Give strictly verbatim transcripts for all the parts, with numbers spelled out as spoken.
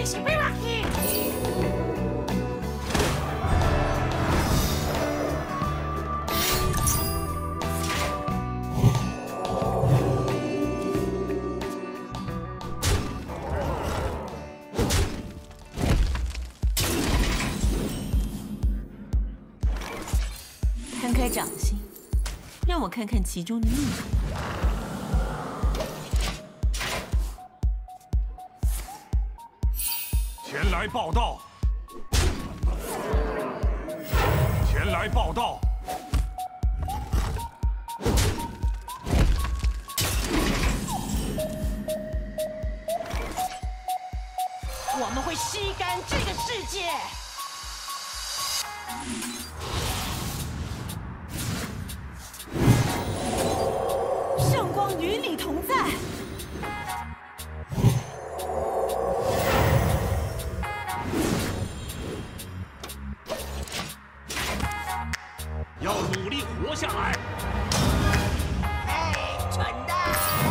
是被拉去。 摊开掌心，让我看看其中的秘密。 前来报道！前来报道！ 我们会吸干这个世界！ 圣光与你同在。 要努力活下来！ 哎，蠢蛋！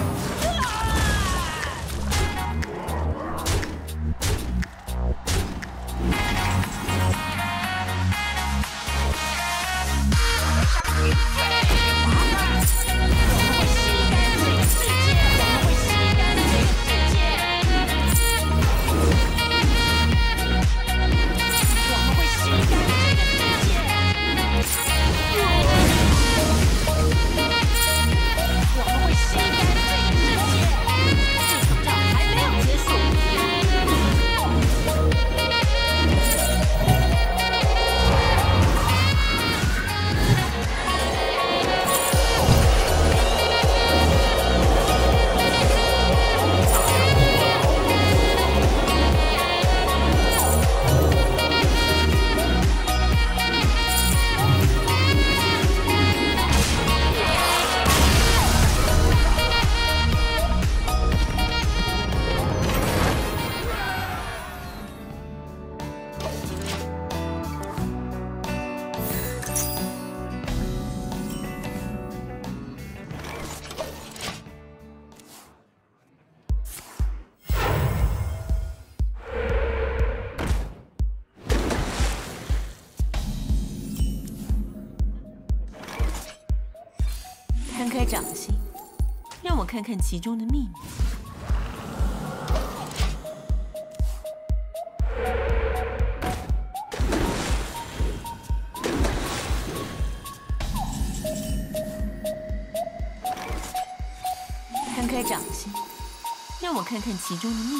摊开掌心，让我看看其中的秘密。摊开掌心，让我看看其中的秘密。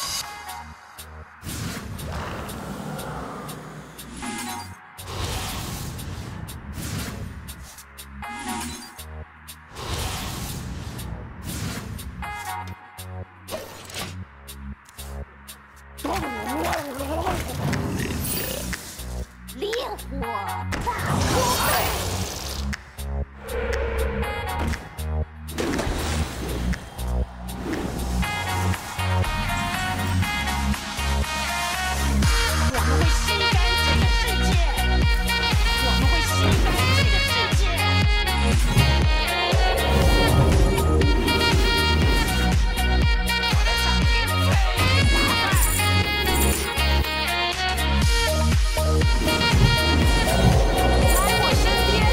烈火大锅背。 我们会吸干这个世界，我们会吸干这个世界。我的声音最大。来我身边。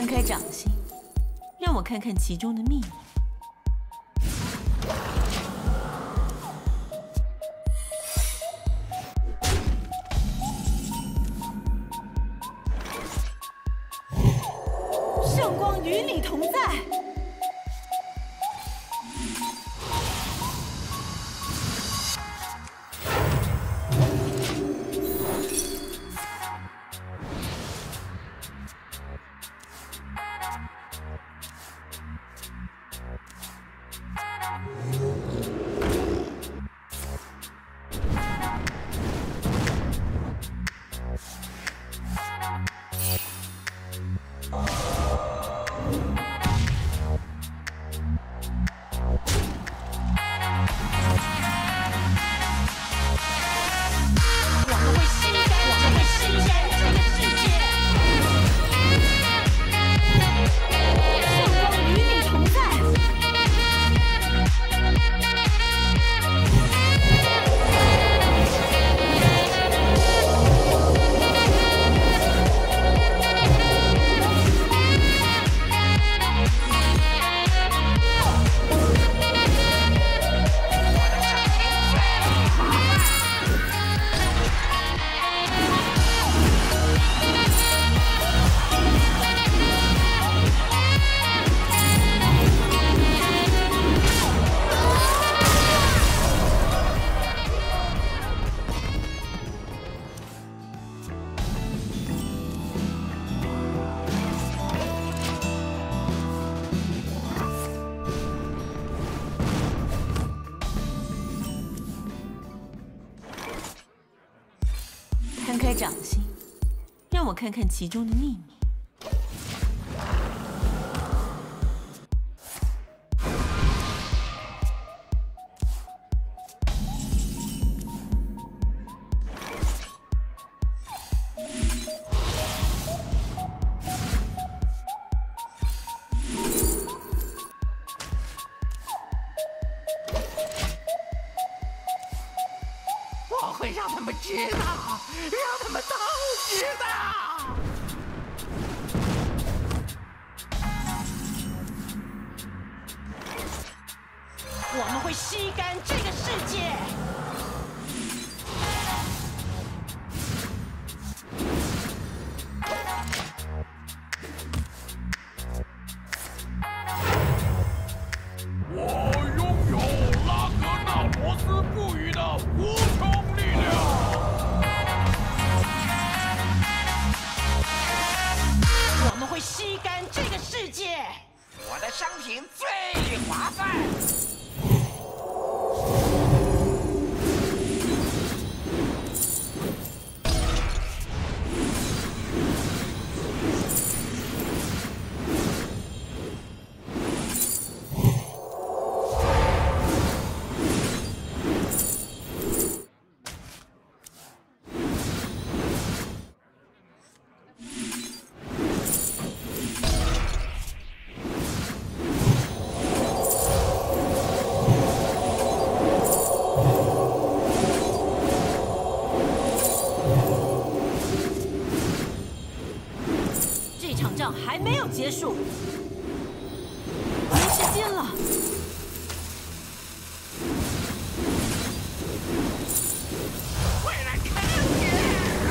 开掌心，让我看看其中的秘密。圣光与你同在。 摊开掌心，让我看看其中的秘密。 我会让他们知道，让他们都知道。 我们会吸干这个世界。 我拥有拉格纳罗斯赋予的无穷力量。 我们会吸干这个世界。 我的商品最划算。 这场仗还没有结束，没时间了。 会让你们了解。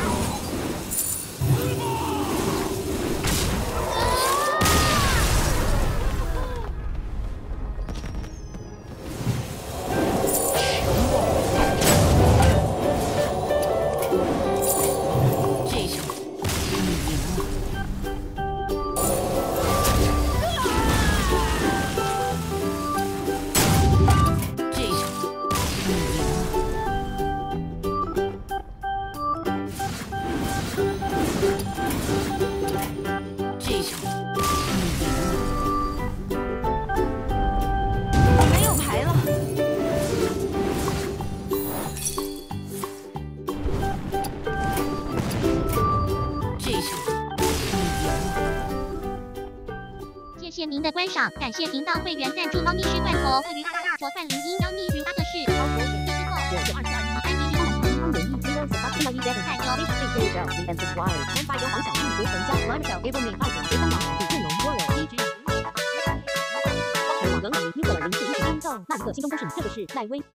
这场你赢了。 谢谢您的观赏，感谢频道会员赞助猫咪吃罐头，鳄鱼大大佛范林音喵咪鱼阿克士，超国演技之后，九九二四二一 I D 零五零演艺 Zero 十八听到一 Better 菜牛 Big Big 这个 We and Subscribe，先发有黄小玉、胡成交、Lime Show、Able Me 二点十分网比阵容。 能与你听过了零四一零到那一刻心中都是你，这个是赖威。